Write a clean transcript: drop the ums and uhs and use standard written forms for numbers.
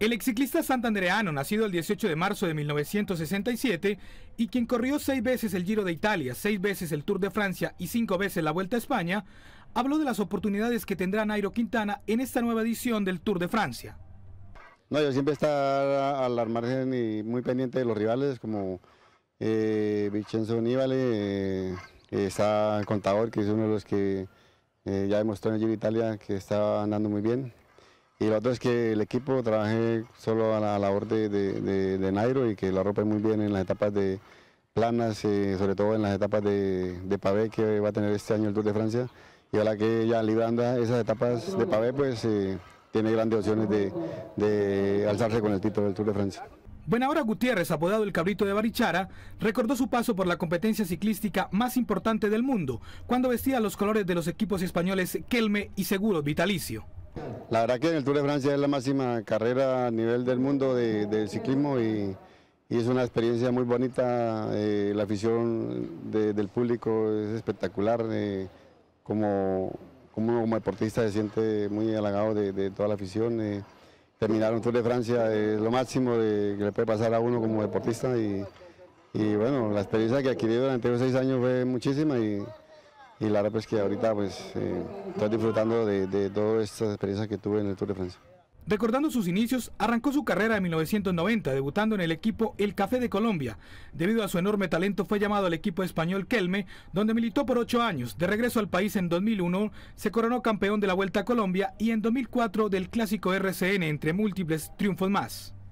El exciclista santandereano, nacido el 18 de marzo de 1967 y quien corrió 6 veces el Giro de Italia, 6 veces el Tour de Francia y 5 veces la Vuelta a España, habló de las oportunidades que tendrá Nairo Quintana en esta nueva edición del Tour de Francia. No, yo siempre estar al margen y muy pendiente de los rivales como Vincenzo Nibali, está Contador, que es uno de los que ya demostró en el Giro de Italia que está andando muy bien. Y lo otro es que el equipo trabaje solo a la labor de Nairo y que lo arrope muy bien en las etapas de planas, sobre todo en las etapas de pavé que va a tener este año el Tour de Francia. Y ojalá que ya librando esas etapas de pavé, pues tiene grandes opciones de alzarse con el título del Tour de Francia. Buenahora Gutiérrez, apodado el Cabrito de Barichara, recordó su paso por la competencia ciclística más importante del mundo, cuando vestía los colores de los equipos españoles Kelme y Seguros Vitalicio. La verdad que en el Tour de Francia es la máxima carrera a nivel del mundo del ciclismo y es una experiencia muy bonita. La afición del público es espectacular. Como deportista se siente muy halagado de toda la afición. Terminar un Tour de Francia es lo máximo que le puede pasar a uno como deportista y bueno, la experiencia que adquirí durante los 6 años fue muchísima y la verdad es que ahorita pues estoy disfrutando de todas estas experiencias que tuve en el Tour de Francia. Recordando sus inicios, arrancó su carrera en 1990, debutando en el equipo El Café de Colombia. Debido a su enorme talento fue llamado al equipo español Kelme, donde militó por 8 años. De regreso al país en 2001, se coronó campeón de la Vuelta a Colombia y en 2004 del Clásico RCN, entre múltiples triunfos más.